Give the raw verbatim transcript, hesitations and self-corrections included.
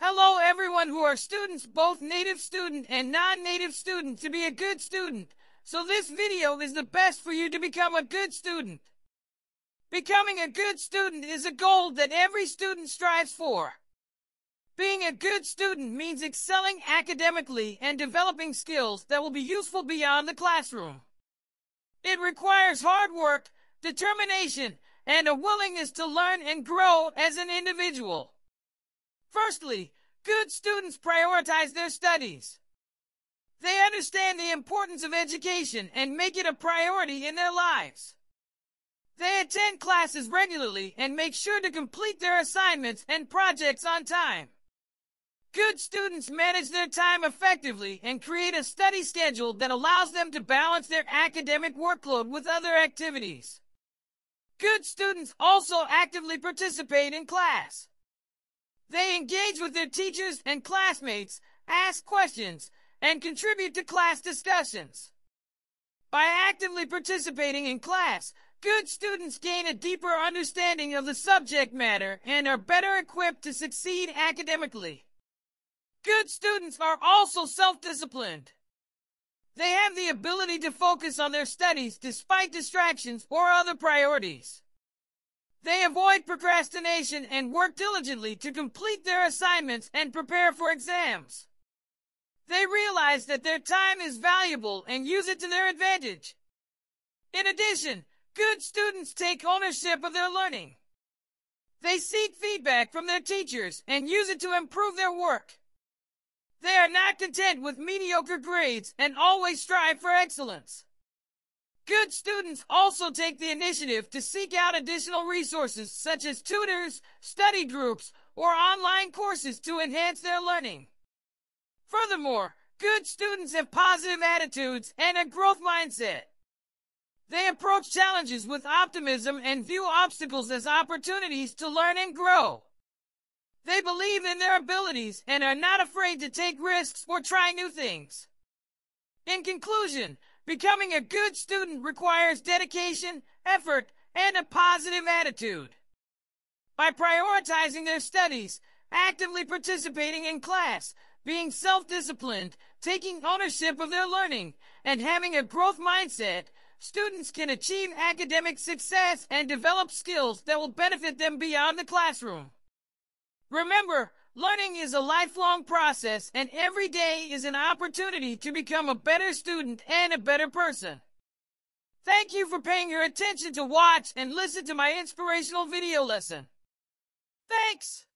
Hello everyone who are students, both native student and non-native student, to be a good student. So this video is the best for you to become a good student. Becoming a good student is a goal that every student strives for. Being a good student means excelling academically and developing skills that will be useful beyond the classroom. It requires hard work, determination, and a willingness to learn and grow as an individual. Firstly, good students prioritize their studies. They understand the importance of education and make it a priority in their lives. They attend classes regularly and make sure to complete their assignments and projects on time. Good students manage their time effectively and create a study schedule that allows them to balance their academic workload with other activities. Good students also actively participate in class. They engage with their teachers and classmates, ask questions, and contribute to class discussions. By actively participating in class, good students gain a deeper understanding of the subject matter and are better equipped to succeed academically. Good students are also self-disciplined. They have the ability to focus on their studies despite distractions or other priorities. They avoid procrastination and work diligently to complete their assignments and prepare for exams. They realize that their time is valuable and use it to their advantage. In addition, good students take ownership of their learning. They seek feedback from their teachers and use it to improve their work. They are not content with mediocre grades and always strive for excellence. Good students also take the initiative to seek out additional resources such as tutors, study groups, or online courses to enhance their learning. Furthermore, good students have positive attitudes and a growth mindset. They approach challenges with optimism and view obstacles as opportunities to learn and grow. They believe in their abilities and are not afraid to take risks or try new things. In conclusion, becoming a good student requires dedication, effort, and a positive attitude. By prioritizing their studies, actively participating in class, being self-disciplined, taking ownership of their learning, and having a growth mindset, students can achieve academic success and develop skills that will benefit them beyond the classroom. Remember, learning is a lifelong process, and every day is an opportunity to become a better student and a better person. Thank you for paying your attention to watch and listen to my inspirational video lesson. Thanks!